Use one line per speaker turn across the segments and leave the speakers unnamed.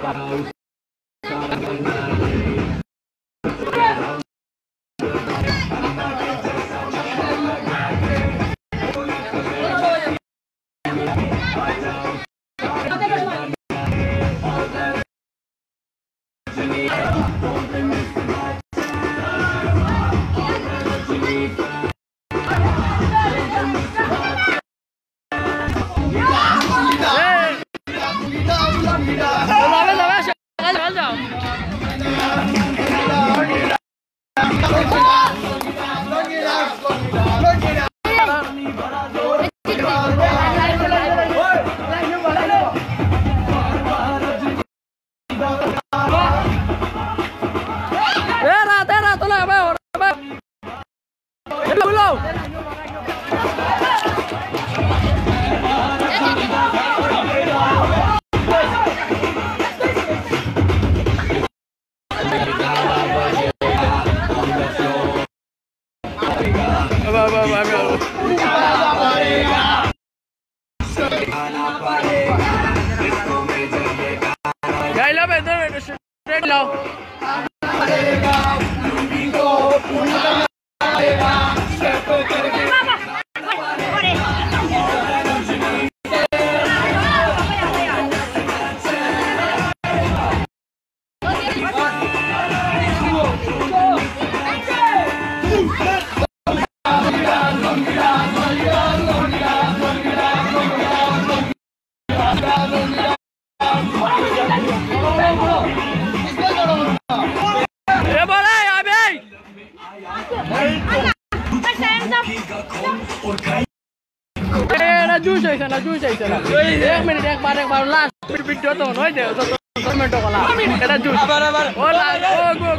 एक मिनट एक बार last video तो होनो दे तो मिनटों को लास्ट एटा जूस बराबर ओ लास्ट गो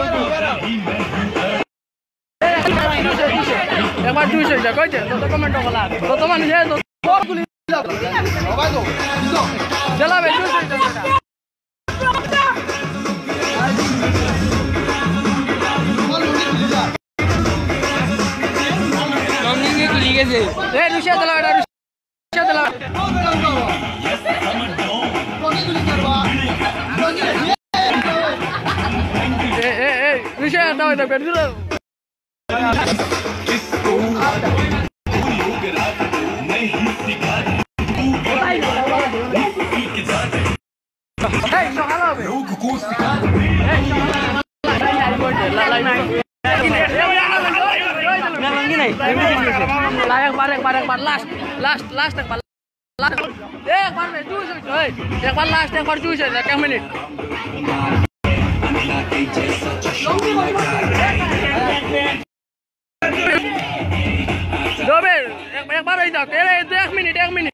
एक बार जूस जा कोइ दे तो कमेंटों को लास्ट तो माने जे तो गुली होगा तो चला बे जूस कमिंग गुली के से ए रुशिया चला बेटा चला रुशिया दाव दे कर दो एक बार लास्ट एक बार में जूस एक बार लास्ट एक बार जूस है 1 मिनट दो बेर एक बार इधर तेरे 1 मिनट